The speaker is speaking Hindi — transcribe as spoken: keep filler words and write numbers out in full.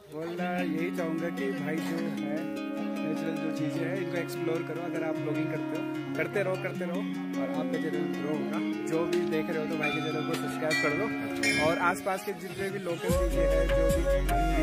बोलना यही चाहूँगा कि भाई जो है नेचुरल जो चीज़ें हैं इनको एक्सप्लोर करो। अगर आप ब्लॉगिंग करते हो करते रहो करते रहो और आपका चैनल ग्रो होगा। जो भी देख रहे हो तो भाई के चैनल को सब्सक्राइब कर दो और आसपास के जितने भी लोकल चीज़ें हैं जो भी